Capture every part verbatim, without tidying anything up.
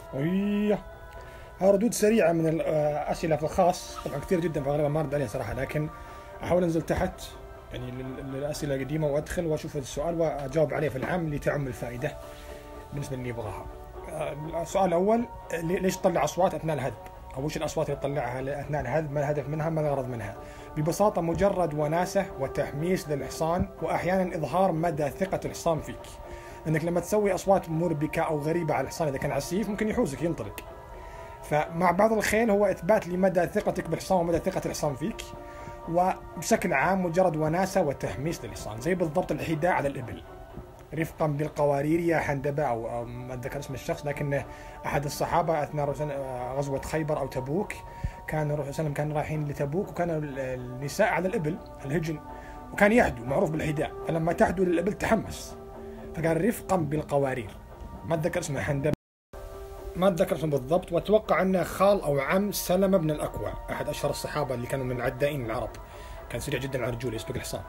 ايه، ها ردود سريعه من الاسئله في الخاص، طبعا كثير جدا فغالبا ما ارد عليها صراحه، لكن احاول انزل تحت يعني للاسئله القديمه وادخل واشوف السؤال واجاوب عليه في العام لتعم الفائده بالنسبه اللي يبغاها. السؤال الاول، ليش تطلع اصوات اثناء الهذب؟ او وش الاصوات اللي تطلعها اثناء الهذب؟ ما الهدف منها؟ ما الغرض منها؟ ببساطه مجرد وناسه وتحميس للحصان، واحيانا اظهار مدى ثقه الحصان فيك. انك لما تسوي اصوات مربكه او غريبه على الحصان اذا كان عسيف ممكن يحوزك ينطلق. فمع بعض الخيل هو اثبات لمدى ثقتك بالحصان ومدى ثقه الحصان فيك، وبشكل عام مجرد وناسه وتحميس للحصان، زي بالضبط الحداء على الابل. رفقا بالقوارير يا حندبه، او ما اتذكر اسم الشخص، لكن احد الصحابه اثناء غزوه خيبر او تبوك كان الرسول صلى الله عليه وسلم كان رايحين لتبوك، وكان النساء على الابل الهجن، وكان يحدو معروف بالحداء، فلما تحدو للابل تحمس فقال رفقا بالقوارير. ما اتذكر اسمه حندبه، ما اتذكر اسمه بالضبط، واتوقع انه خال او عم سلمة بن الاكوع، احد اشهر الصحابه اللي كانوا من العدائين العرب، كان سريع جدا على رجوله يسبق الحصان.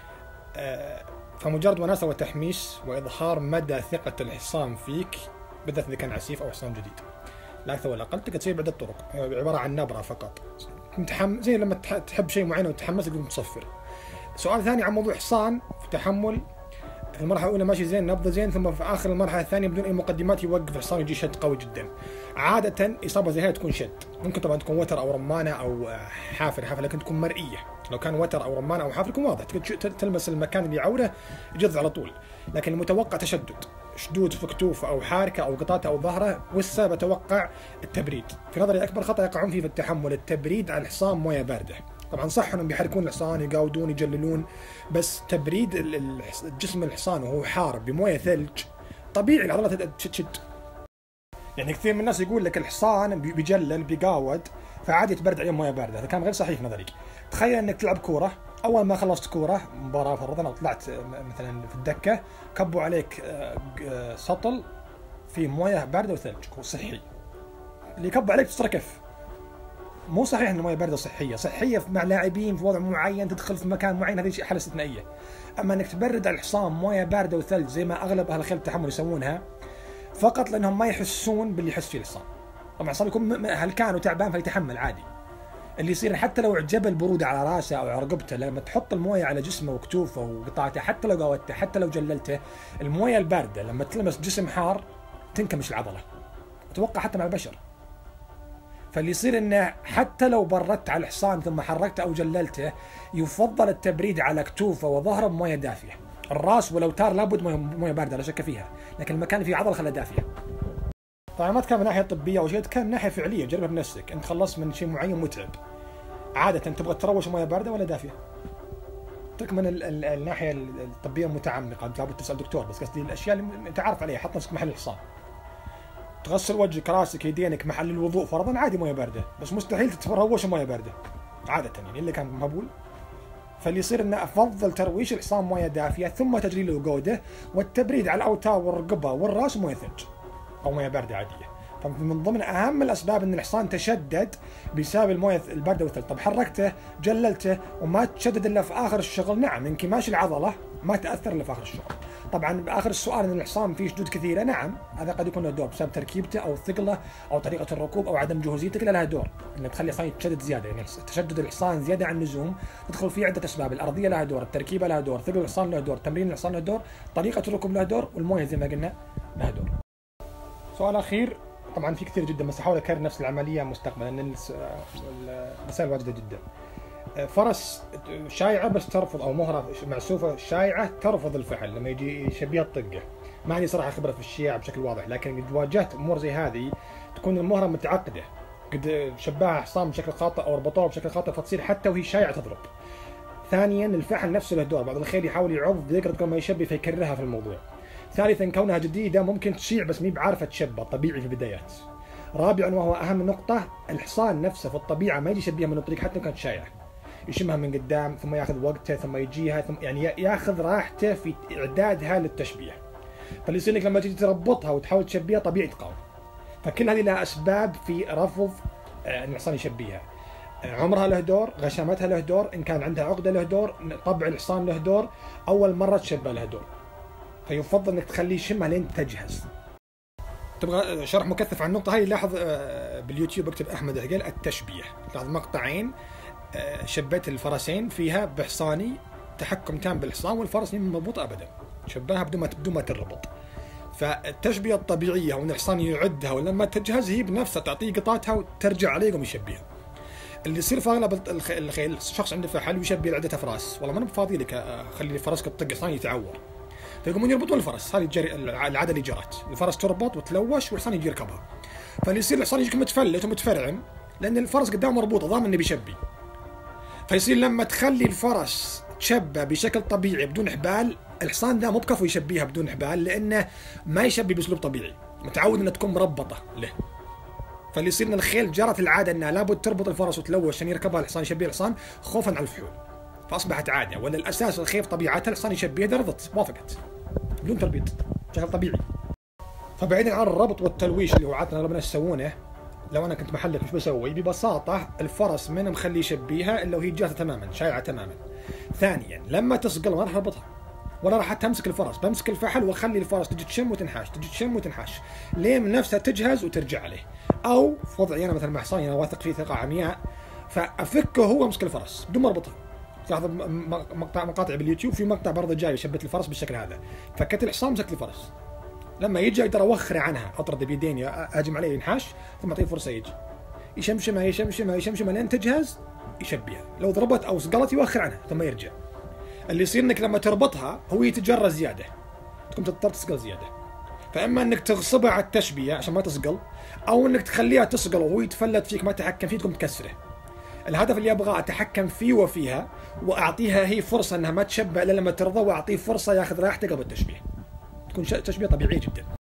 فمجرد وناسه وتحميس واظهار مدى ثقه الحصان فيك، بالذات اذا كان عسيف او حصان جديد، لا اكثر ولا اقل. تقدر تسوي بعدة طرق، عباره عن نبره فقط، متحم... زي لما تحب شيء معين وتتحمس تقوم تصفر. سؤال ثاني عن موضوع حصان في تحمل، في المرحله الاولى ماشي زين، نبضه زين، ثم في اخر المرحله الثانيه بدون اي مقدمات يوقف الحصان يجي شد قوي جدا. عاده اصابه زي هذه تكون شد، ممكن طبعا تكون وتر او رمانه او حافر حافر، لكن تكون مرئيه. لو كان وتر او رمانه او حافر يكون واضح، تلمس المكان اللي يعوره يجذ على طول. لكن المتوقع تشدد، شدود في كتوفه او حاركه او قطاته او ظهره، والسبب اتوقع التبريد. في نظري اكبر خطا يقعون فيه في التحمل التبريد على الحصان مويه بارده. طبعا صح انهم بيحركون الحصان يقاودون يجللون، بس تبريد الجسم الحصان وهو حار بمويه ثلج طبيعي العضلات تشد. يعني كثير من الناس يقول لك الحصان بيجلل بيقاود فعادي يتبرد عليه مويه بارده، هذا كان غير صحيح في نظري. تخيل انك تلعب كوره، اول ما خلصت كوره مباراه فرضا او طلعت مثلا في الدكه، كبوا عليك سطل فيه مويه بارده وثلج وصحي، اللي يكب عليك تصير كف. مو صحيح ان المويه بارده صحيه، صحيه مع لاعبين في وضع معين تدخل في مكان معين، هذه حاله استثنائيه. اما انك تبرد على الحصان مويه بارده وثلج زي ما اغلب اهل الخيل التحمل يسوونها، فقط لانهم ما يحسون باللي يحس فيه الحصان. طبعا الحصان يكون هلكان وتعبان فيتحمل عادي. اللي يصير حتى لو عجب البروده على راسه او على رقبته، لما تحط المويه على جسمه وكتوفه وقطاعته، حتى لو قاودته حتى لو جللته، المويه البارده لما تلمس جسم حار تنكمش العضله، اتوقع حتى مع البشر. فاللي يصير انه حتى لو بردت على الحصان ثم حركته او جللته، يفضل التبريد على كتوفه وظهره بمويه دافيه. الراس والاوتار لابد مويه بارده لا شك فيها، لكن المكان اللي فيه عضله خلها دافيه. طبعا ما تكلم من ناحيه طبيه او شيء، تكلم من ناحيه فعليه، جربها بنفسك. انت خلصت من شيء معين متعب، عاده تبغى تروش مويه بارده ولا دافيه؟ ترك من ال ال الناحيه الطبيه المتعمقه، لابد تسال دكتور، بس قصدي الاشياء اللي انت عارف عليها. حط نفسك محل الحصان، تغسل وجهك راسك يدينك محل الوضوء فرضا عادي مويه بارده، بس مستحيل تتروش مويه بارده عاده يعني اللي كان مهبول. فاللي يصير انه افضل ترويش الحصان مويه دافيه، ثم تجليل وقوده، والتبريد على الاوتار والرقبه والراس مويه ثلج او مويه بارده عاديه. فمن ضمن اهم الاسباب ان الحصان تشدد بسبب المويه البارده والثلج. طب حركته جللته وما تشدد الا في اخر الشغل، نعم انكماش العضله ما تاثر الا في اخر الشغل. طبعا باخر السؤال ان الحصان فيه شدود كثيره، نعم هذا قد يكون له دور بسبب تركيبته او ثقله او طريقه الركوب او عدم جهوزيته، كلها لها دور انك تخلي الحصان يتشدد زياده. يعني تشدد الحصان زياده عن اللزوم تدخل فيه عده اسباب، الارضيه لها دور، التركيبه لها دور، ثقل الحصان له دور، تمرين الحصان له دور، طريقه الركوب لها دور، والمويه زي ما قلنا لها دور. سؤال اخير، طبعا في كثير جدا بس احاول اكرر نفس العمليه مستقبلا لان المسائل واجده جدا. فرس شايعه بس ترفض، او مهره معسوفه شايعه ترفض الفحل لما يجي يشبيها الطقه. ما عندي صراحه خبره في الشياع بشكل واضح، لكن قد واجهت امور زي هذه تكون المهره متعقده، قد شباها حصان بشكل خاطئ او ربطوها بشكل خاطئ فتصير حتى وهي شايعه تضرب. ثانيا الفحل نفسه له دور، بعض الخيل يحاول يعض ذكرت قبل ما يشبي فيكررها في الموضوع. ثالثا كونها جديده ممكن تشيع بس مي بعارفه تشبه طبيعي في البدايات. رابعا وهو اهم نقطه، الحصان نفسه في الطبيعه ما يجي يشبيها من الطريق حتى لو كانت شايعه، يشمها من قدام ثم ياخذ وقته ثم يجيها ثم يعني ياخذ راحته في اعدادها للتشبيه. فاللي يصير لك لما تيجي تربطها وتحاول تشبيها طبيعي تقاوم. فكل هذه لها اسباب في رفض ان الحصان يشبيها. عمرها له دور، غشامتها له دور، ان كان عندها عقده له دور، طبع الحصان له دور، اول مره تشبه له دور. فيفضل انك تخليه يشمها لين تجهز. تبغى شرح مكثف عن النقطة هاي، لاحظ باليوتيوب اكتب أحمد عقيل التشبيه، لاحظ مقطعين شبيت الفرسين فيها بحصاني تحكم تام بالحصان والفرس مو مربوط أبدا، شبهها بدون ما بدون ما تربط. فالتشبيه الطبيعية وان الحصان يعدها ولما تجهز هي بنفسها تعطيه قطاتها وترجع عليه يقوم يشبيها. اللي يصير في اغلب الخيل شخص عنده فحل ويشبي عدة افراس، والله ما انا بفاضي لك اخلي فرسك تطق حصان يتعور، فيقومون يربطون الفرس. هذه العاده اللي جرت، الفرس تربط وتلوش والحصان يجي يركبها، فاللي يصير الحصان يجيك متفلت ومتفرعن لان الفرس قدامه مربوطه ضامن انه بيشبي. فيصير لما تخلي الفرس تشبى بشكل طبيعي بدون حبال، الحصان ذا مو بكفو يشبيها بدون حبال لانه ما يشبي باسلوب طبيعي، متعود انها تكون مربطه له. فاللي يصير ان الخيل جرت العاده انها لابد تربط الفرس وتلوش عشان يركبها الحصان يشبيه الحصان خوفا على الفحول، فاصبحت عاده. ولا الاساس الخيل طبيعتها الحصان يشبيه رضت وافقت بدون تربيط بشكل طبيعي. فبعيدا عن الربط والتلويش اللي هو عادة اغلب الناس يسوونه، لو انا كنت محلك مش بسوي؟ ببساطه الفرس من مخلي يشبيها الا وهي جاهزه تماما شايعه تماما. ثانيا لما تصقل ما راح اربطها ولا راح تمسك الفرس، بمسك الفحل واخلي الفرس تجي تشم وتنحاش تجي تشم وتنحاش لين نفسها تجهز وترجع عليه. او في وضعي انا مثلا مع حصاني انا واثق فيه ثقه عمياء، فافكه هو امسك الفرس بدون ما اربطها. لاحظ مقطع مقاطع باليوتيوب في مقطع برضه جاي شبت الفرس بالشكل هذا، فكت الحصان مسكت الفرس، لما يجي اقدر اوخره عنها اطرد بيديني اهجم عليه ينحاش ثم اعطيه فرصه يجي يشمشمها يشمشمها يشمشمها لين تجهز يشبيها، لو ضربت او سقلت يوخر عنها ثم يرجع. اللي يصير انك لما تربطها هو يتجرى زياده تقوم تضطر تسقل زياده، فاما انك تغصبها على التشبيه عشان ما تسقل، او انك تخليها تسقل وهو يتفلت فيك ما تحكم فيه تقوم تكسره. الهدف اللي ابغى اتحكم فيه وفيها واعطيها هي فرصه انها ما تشبع الا لما ترضى، واعطيه فرصه ياخذ راحته قبل التشبيه، تكون تشبيه طبيعي جدا.